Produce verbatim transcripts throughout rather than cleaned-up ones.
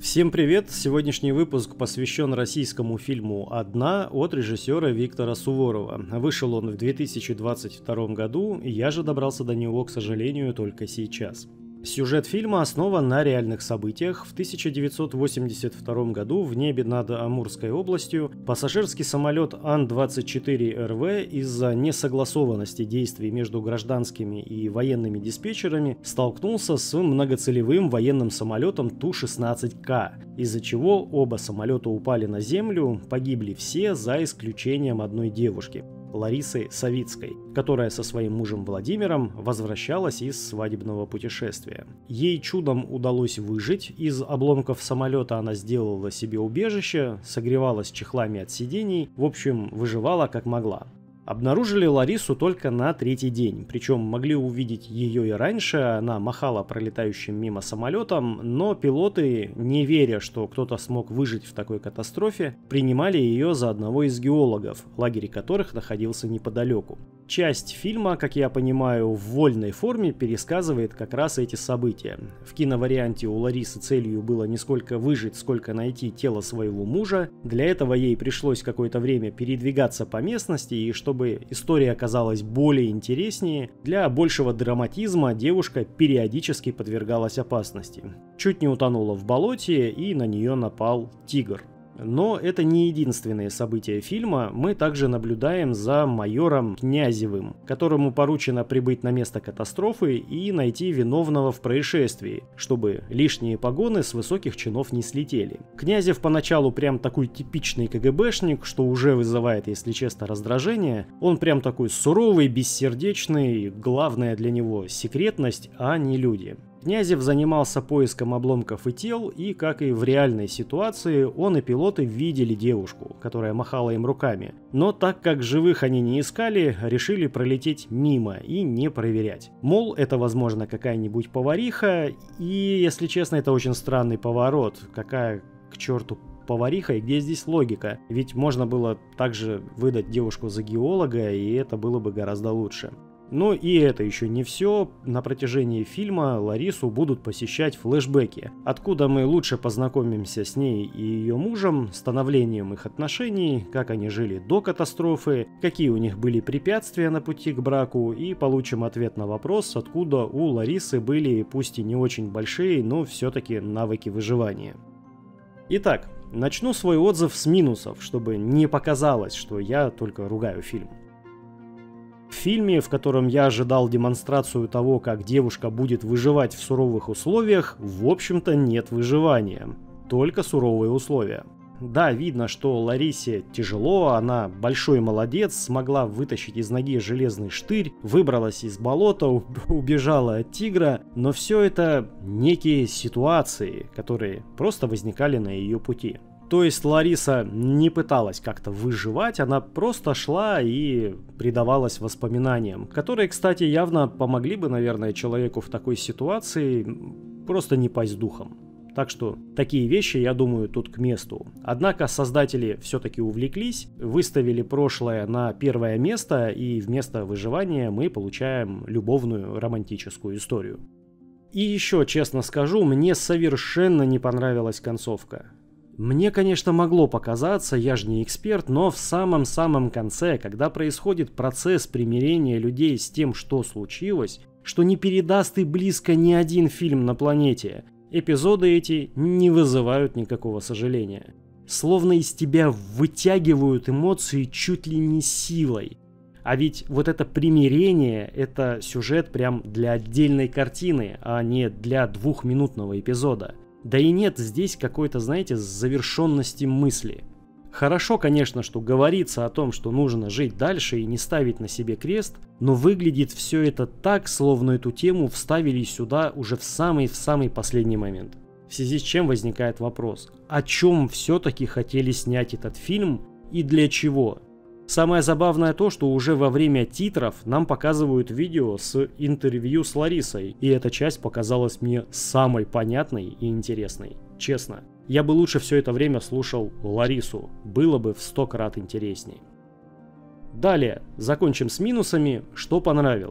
Всем привет! Сегодняшний выпуск посвящен российскому фильму «Одна» от режиссера Виктора Суворова. Вышел он в две тысячи двадцать втором году, и я же добрался до него, к сожалению, только сейчас. Сюжет фильма основан на реальных событиях. В тысяча девятьсот восемьдесят втором году в небе над Амурской областью пассажирский самолет Ан двадцать четыре эр вэ из-за несогласованности действий между гражданскими и военными диспетчерами столкнулся с многоцелевым военным самолетом Ту шестнадцать ка, из-за чего оба самолета упали на землю, погибли все за исключением одной девушки, Ларисы Савицкой, которая со своим мужем Владимиром возвращалась из свадебного путешествия. Ей чудом удалось выжить, из обломков самолета она сделала себе убежище, согревалась чехлами от сидений, в общем, выживала как могла. Обнаружили Ларису только на третий день, причем могли увидеть ее и раньше, она махала пролетающим мимо самолетом, но пилоты, не веря, что кто-то смог выжить в такой катастрофе, принимали ее за одного из геологов, лагерь которых находился неподалеку. Часть фильма, как я понимаю, в вольной форме пересказывает как раз эти события. В киноварианте у Ларисы целью было не сколько выжить, сколько найти тело своего мужа. Для этого ей пришлось какое-то время передвигаться по местности, и чтобы история оказалась более интереснее, для большего драматизма девушка периодически подвергалась опасности. Чуть не утонула в болоте, и на нее напал тигр. Но это не единственные события фильма, мы также наблюдаем за майором Князевым, которому поручено прибыть на место катастрофы и найти виновного в происшествии, чтобы лишние погоны с высоких чинов не слетели. Князев поначалу прям такой типичный ка гэ бэшник, что уже вызывает, если честно, раздражение. Он прям такой суровый, бессердечный, главное для него секретность, а не люди. Князев занимался поиском обломков и тел, и, как и в реальной ситуации, он и пилоты видели девушку, которая махала им руками. Но так как живых они не искали, решили пролететь мимо и не проверять. Мол, это, возможно, какая-нибудь повариха, и, если честно, это очень странный поворот. Какая к черту повариха, и где здесь логика? Ведь можно было также выдать девушку за геолога, и это было бы гораздо лучше. Но и это еще не все. На протяжении фильма Ларису будут посещать флешбеки, откуда мы лучше познакомимся с ней и ее мужем, становлением их отношений, как они жили до катастрофы, какие у них были препятствия на пути к браку, и получим ответ на вопрос, откуда у Ларисы были, пусть и не очень большие, но все-таки навыки выживания. Итак, начну свой отзыв с минусов, чтобы не показалось, что я только ругаю фильм. В фильме, в котором я ожидал демонстрацию того, как девушка будет выживать в суровых условиях, в общем-то нет выживания, только суровые условия. Да, видно, что Ларисе тяжело, она большой молодец, смогла вытащить из ноги железный штырь, выбралась из болота, убежала от тигра, но все это некие ситуации, которые просто возникали на ее пути. То есть Лариса не пыталась как-то выживать, она просто шла и предавалась воспоминаниям, которые, кстати, явно помогли бы, наверное, человеку в такой ситуации просто не пасть духом. Так что такие вещи, я думаю, тут к месту. Однако создатели все-таки увлеклись, выставили прошлое на первое место, и вместо выживания мы получаем любовную романтическую историю. И еще, честно скажу, мне совершенно не понравилась концовка. Мне, конечно, могло показаться, я же не эксперт, но в самом-самом конце, когда происходит процесс примирения людей с тем, что случилось, что не передаст и близко ни один фильм на планете, эпизоды эти не вызывают никакого сожаления. Словно из тебя вытягивают эмоции чуть ли не силой. А ведь вот это примирение, это сюжет прям для отдельной картины, а не для двухминутного эпизода. Да и нет здесь какой-то, знаете, завершенности мысли. Хорошо, конечно, что говорится о том, что нужно жить дальше и не ставить на себе крест, но выглядит все это так, словно эту тему вставили сюда уже в самый-в самый последний момент. В связи с чем возникает вопрос, о чем все-таки хотели снять этот фильм и для чего? Самое забавное то, что уже во время титров нам показывают видео с интервью с Ларисой, и эта часть показалась мне самой понятной и интересной. Честно, я бы лучше все это время слушал Ларису, было бы в сто крат интересней. Далее, закончим с минусами, что понравилось.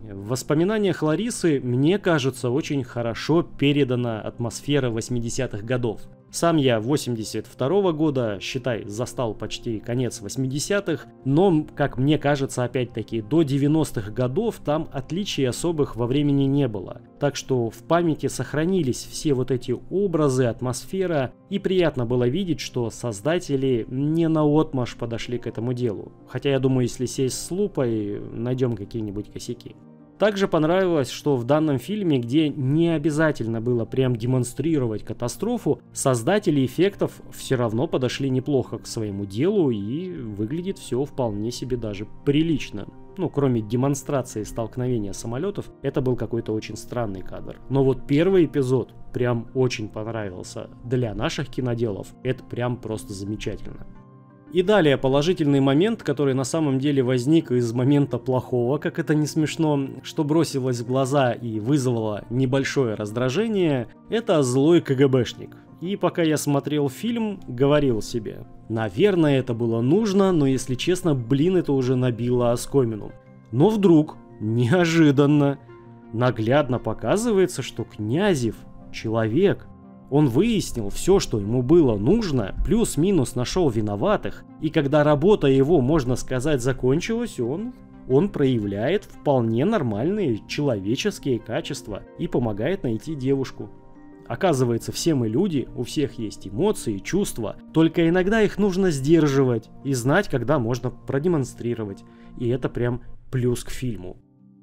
В воспоминаниях Ларисы, мне кажется, очень хорошо передана атмосфера восьмидесятых годов. Сам я восемьдесят второго года, считай, застал почти конец восьмидесятых, но, как мне кажется, опять-таки, до девяностых годов там отличий особых во времени не было. Так что в памяти сохранились все вот эти образы, атмосфера, и приятно было видеть, что создатели не наотмашь подошли к этому делу. Хотя я думаю, если сесть с лупой, найдем какие-нибудь косяки. Также понравилось, что в данном фильме, где не обязательно было прям демонстрировать катастрофу, создатели эффектов все равно подошли неплохо к своему делу, и выглядит все вполне себе даже прилично. Ну, кроме демонстрации столкновения самолетов, это был какой-то очень странный кадр. Но вот первый эпизод прям очень понравился. Для наших киноделов это прям просто замечательно. И далее положительный момент, который на самом деле возник из момента плохого, как это не смешно, что бросилось в глаза и вызвало небольшое раздражение, это злой КГБшник. И пока я смотрел фильм, говорил себе, наверное, это было нужно, но если честно, блин, это уже набило оскомину. Но вдруг, неожиданно, наглядно показывается, что Князев — человек. Он выяснил все, что ему было нужно, плюс-минус нашел виноватых, и когда работа его, можно сказать, закончилась, он, он проявляет вполне нормальные человеческие качества и помогает найти девушку. Оказывается, все мы люди, у всех есть эмоции, чувства, только иногда их нужно сдерживать и знать, когда можно продемонстрировать, и это прям плюс к фильму.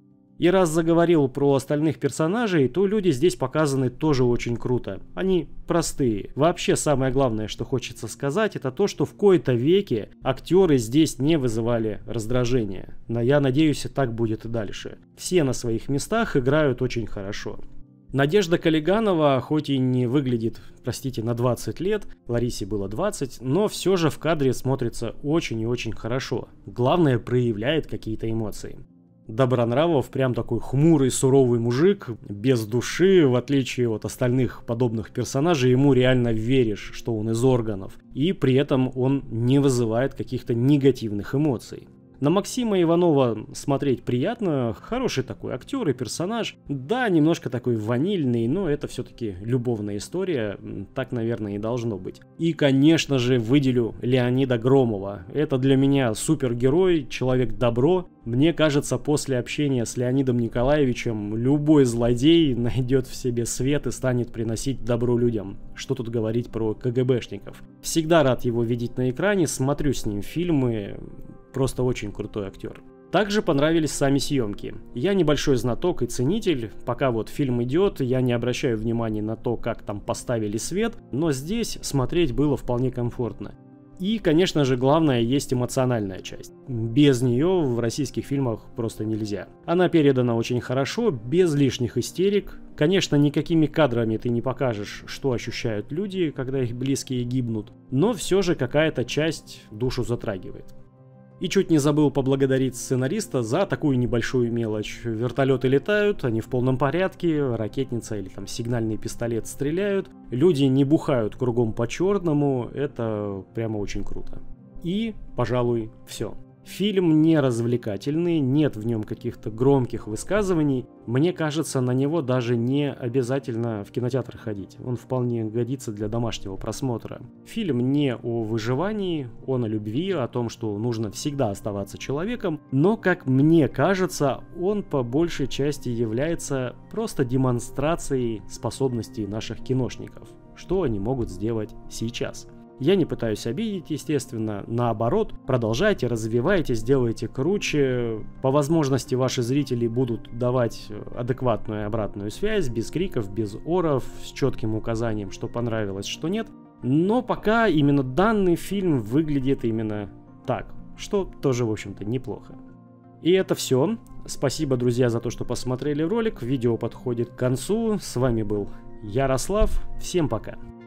И раз заговорил про остальных персонажей, то люди здесь показаны тоже очень круто. Они простые. Вообще самое главное, что хочется сказать, это то, что в кои-то веке актеры здесь не вызывали раздражения. Но я надеюсь, и так будет и дальше. Все на своих местах играют очень хорошо. Надежда Коллеганова, хоть и не выглядит, простите, на двадцать лет, Ларисе было двадцать, но все же в кадре смотрится очень и очень хорошо. Главное, проявляет какие-то эмоции. Добронравов прям такой хмурый, суровый мужик, без души, в отличие от остальных подобных персонажей, ему реально веришь, что он из органов, и при этом он не вызывает каких-то негативных эмоций. На Максима Иванова смотреть приятно, хороший такой актер и персонаж. Да, немножко такой ванильный, но это все-таки любовная история, так, наверное, и должно быть. И, конечно же, выделю Леонида Громова. Это для меня супергерой, человек-добро. Мне кажется, после общения с Леонидом Николаевичем любой злодей найдет в себе свет и станет приносить добро людям. Что тут говорить про КГБшников. Всегда рад его видеть на экране, смотрю с ним фильмы. Просто очень крутой актер. Также понравились сами съемки. Я небольшой знаток и ценитель, пока вот фильм идет, я не обращаю внимания на то, как там поставили свет, но здесь смотреть было вполне комфортно. И, конечно же, главное, есть эмоциональная часть. Без нее в российских фильмах просто нельзя. Она передана очень хорошо, без лишних истерик. Конечно, никакими кадрами ты не покажешь, что ощущают люди, когда их близкие гибнут, но все же какая-то часть душу затрагивает. И чуть не забыл поблагодарить сценариста за такую небольшую мелочь. Вертолеты летают, они в полном порядке, ракетница или там сигнальный пистолет стреляют, люди не бухают кругом по черному, это прямо очень круто. И, пожалуй, все. Фильм не развлекательный, нет в нем каких-то громких высказываний. Мне кажется, на него даже не обязательно в кинотеатр ходить. Он вполне годится для домашнего просмотра. Фильм не о выживании, он о любви, о том, что нужно всегда оставаться человеком. Но, как мне кажется, он по большей части является просто демонстрацией способностей наших киношников. Что они могут сделать сейчас. Я не пытаюсь обидеть, естественно, наоборот, продолжайте, развивайте, сделайте круче. По возможности ваши зрители будут давать адекватную обратную связь, без криков, без оров, с четким указанием, что понравилось, что нет. Но пока именно данный фильм выглядит именно так, что тоже, в общем-то, неплохо. И это все. Спасибо, друзья, за то, что посмотрели ролик. Видео подходит к концу. С вами был Ярослав. Всем пока.